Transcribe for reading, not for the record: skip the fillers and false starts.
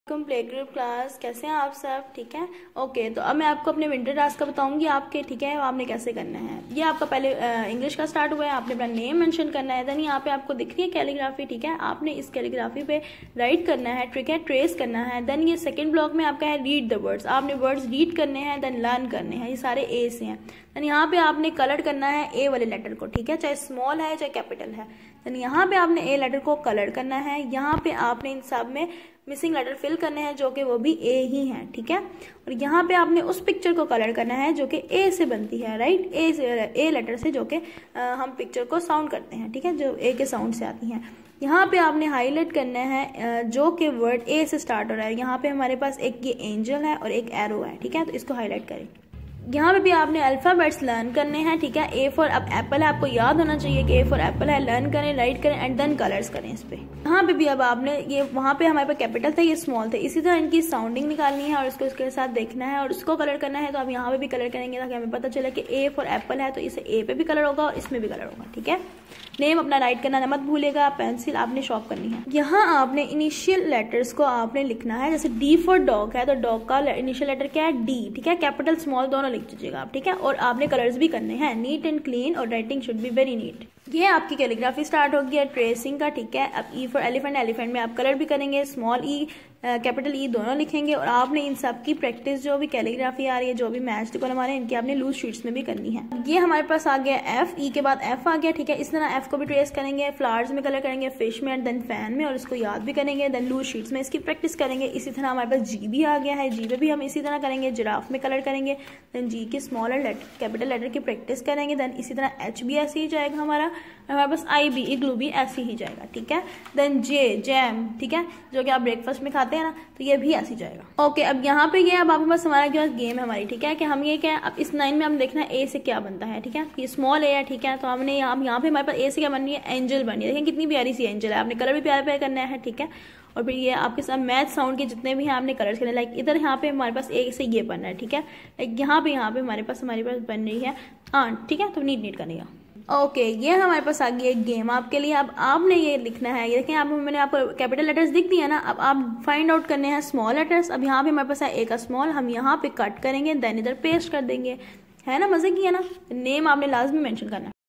Play group class, कैसे हैं आप सब? ठीक है, ओके। तो अब मैं आपको अपने विंटर टास्क का बताऊंगी आपके, ठीक है, आपने कैसे करना है। ये आपका पहले इंग्लिश का स्टार्ट हुआ है, आपने अपना नेम मेंशन करना है। देन यहाँ पे आपको दिख रही है कैलीग्राफी, ठीक है, आपने इस कैलीग्राफी पे राइट करना है, ठीक है, ट्रेस करना है। देन ये सेकंड ब्लॉक में आपका है रीड द वर्ड्स, आपने वर्ड्स रीड करने हैं, देन लर्न करने हैं। ये सारे ए से हैं। देन यहाँ पे आपने कलर करना है ए वाले लेटर को, ठीक है, चाहे स्मॉल है चाहे कैपिटल है। देन यहाँ पे आपने ए लेटर को कलर करना है। यहाँ पे आपने इन सब में मिसिंग लेटर फिल करने हैं जो कि वो भी ए ही हैं, ठीक है। और यहाँ पे आपने उस पिक्चर को कलर करना है जो कि ए से बनती है, राइट, ए से, ए लेटर से, जो कि हम पिक्चर को साउंड करते हैं, ठीक है, जो ए के साउंड से आती हैं। यहाँ पे आपने हाईलाइट करना है जो कि वर्ड ए से स्टार्ट हो रहा है। यहाँ पे हमारे पास एक ये एंजल है और एक एरो है, ठीक है, तो इसको हाईलाइट करें। यहाँ पे भी आपने अल्फाबेट्स लर्न करने हैं, ठीक है। ए फॉर एप्पल है, आपको याद होना चाहिए कि ए फॉर एप्पल है। लर्न करें, राइट करें एंड देन कलर्स करें इस पे। यहाँ पे भी अब आपने ये, वहाँ पे हमारे पास कैपिटल थे, ये स्मॉल थे, इसी तरह इनकी साउंडिंग निकालनी है और उसको इसके साथ देखना है और उसको कलर करना है। तो आप यहाँ पे भी कलर करेंगे ताकि हमें पता चले कि ए फॉर एप्पल है तो इसे ए पे भी कलर होगा और इसमें भी कलर होगा, ठीक है। नेम अपना राइट करना मत भूलेगा, पेंसिल आपने शॉर्प करनी है। यहाँ आपने इनिशियल लेटर्स को आपने लिखना है। जैसे डी फॉर डॉग है तो डॉग का इनिशियल लेटर क्या है, डी, ठीक है, कैपिटल स्मॉल दोनों लिख दीजिएगा आप, ठीक है। और आपने कलर्स भी करने हैं, नीट एंड क्लीन, और writing should be very neat. ये आपकी कैलीग्राफी स्टार्ट होगी है ट्रेसिंग का, ठीक है। अब ई फॉर एलिफेंट, एलिफेंट में आप कलर भी करेंगे, स्मॉल ई कैपिटल ई दोनों लिखेंगे। और आपने इन सब की प्रैक्टिस, जो भी कैलीग्राफी आ रही है, जो भी मैच कॉलम आ रहे हैं, इनकी आपने लूज शीट्स में भी करनी है। ये हमारे पास आ गया एफ, ई के बाद एफ आ गया, ठीक है। इस तरह एफ को भी ट्रेस करेंगे, फ्लावर्स में कलर करेंगे, फिश में, देन फैन में, और इसको याद भी करेंगे। देन लूज शीट्स में इसकी प्रैक्टिस करेंगे। इसी तरह हमारे पास जी भी आ गया है, जी पे भी हम इसी तरह करेंगे, जिराफ में कलर करेंगे। देन जी के स्मॉल और कैपिटल लेटर की प्रैक्टिस करेंगे। देन इसी तरह एच भी ऐसे ही जाएगा हमारा, हमारे पास आई भी, इग्लू भी ऐसे ही जाएगा, ठीक है। देन जे, जैम, ठीक है, जो कि आप ब्रेकफास्ट में खाते हैं ना, तो ये भी ऐसे जाएगा। ओके, अब यहाँ पे ये, अब आपके पास हमारा क्या गेम है हमारी, ठीक है, कि हम ये क्या, अब इस लाइन में हम देखना है ए से क्या बनता है, ठीक है। ये स्मॉल ए है, ठीक है, तो हमने यहाँ पे हमारे पास ए से क्या बन रही है, एंजल बन रही है। देखिए कितनी प्यारी सी एंजल है, आपने कलर भी प्यारे प्यारे करना है, ठीक है। और फिर ये आपके साथ मैथ साउंड के जितने भी हैं आपने कलर्स करने, लाइक इधर यहाँ पे हमारे पास ए से ये बन रहा है, ठीक है, लाइक यहाँ पे हमारे पास बन रही है आंट, ठीक है, तो नीट करेगा। ओके, ये हमारे पास आ गई एक गेम आपके लिए। अब आपने ये लिखना है, ये देखें, मैंने आपको कैपिटल लेटर्स दिख दिया ना, अब आप फाइंड आउट करने हैं स्मॉल लेटर्स। अब यहाँ पे हमारे पास है ए का स्मॉल, हम यहाँ पे कट करेंगे, देन इधर पेस्ट कर देंगे, है ना, मजे की है ना। नेम आपने लाजमी मेंशन करना है।